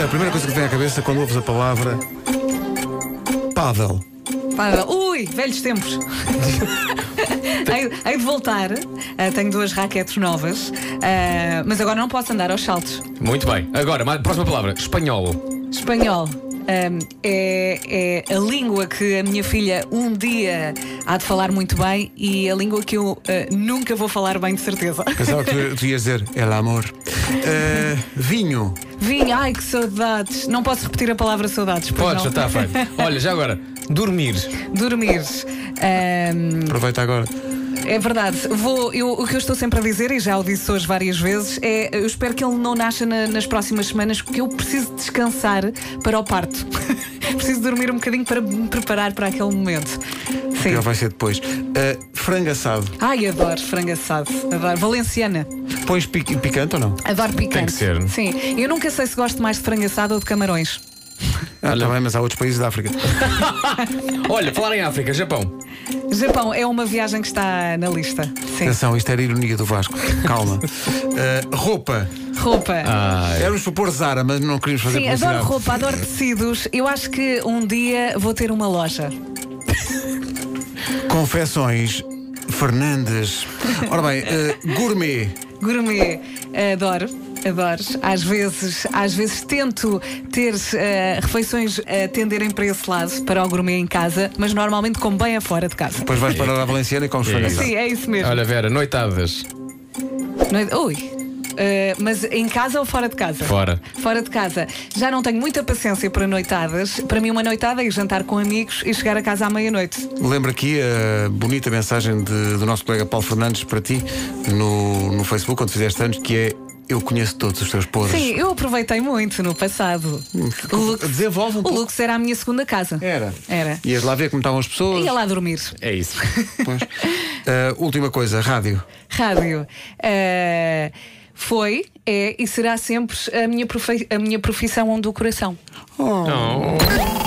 A primeira coisa que vem à cabeça quando ouves a palavra pádel. Ui, velhos tempos. Hei de voltar. Tenho 2 raquetes novas, mas agora não posso andar aos saltos. Muito bem. Agora, próxima palavra. Espanhol. Espanhol. É a língua que a minha filha um dia há de falar muito bem e a língua que eu nunca vou falar bem, de certeza. Pensava que tu ias dizer el amor. Vinho. Vinho, ai que saudades. Não posso repetir a palavra saudades, pois Podes, já não. está feito. Olha, já agora, dormir. Dormir. Aproveita agora. É verdade. O que eu estou sempre a dizer, e já o disse hoje várias vezes, eu espero que ele não nasça nas próximas semanas, porque eu preciso descansar para o parto. Preciso dormir um bocadinho para me preparar para aquele momento. Sim. Pior vai ser depois. Frango assado. Ai, adoro frango assado. Adoro. Valenciana. Pões picante ou não? Adoro picante. Tem que ser. Sim. Eu nunca sei se gosto mais de frango assado ou de camarões. Está bem, mas há outros países da África. Olha, falar em África, Japão. Japão é uma viagem que está na lista. Sim. Atenção, isto era ironia do Vasco. Calma. Roupa. Roupa. Éramos para pôr Zara, mas não queríamos fazer Sim, publicidade. adoro roupa, adoro tecidos. Eu acho que um dia vou ter uma loja. Confecções Fernandes. Ora bem, gourmet. Gourmet, adoro. Às vezes tento ter refeições a tenderem para esse lado, para o gourmet em casa, mas normalmente como bem afora de casa. Depois vais para a Valenciana e comes frango assado. Sim, é isso mesmo. Olha, Vera, noitadas. Ui. Mas em casa ou fora de casa? Fora. Fora de casa. Já não tenho muita paciência para noitadas. Para mim, uma noitada é ir jantar com amigos e chegar a casa à meia-noite. Lembro aqui a bonita mensagem do nosso colega Paulo Fernandes para ti no Facebook, quando fizeste anos, que é: eu conheço todos os teus podres. Sim, eu aproveitei muito no passado. Desenvolve um O pouco. Lux era a minha segunda casa. Era. Era. Ias lá ver como estavam as pessoas. Ia lá dormir. É isso. Pois. Última coisa, rádio. Rádio. Foi, é e será sempre a minha profissão onde o coração. Oh.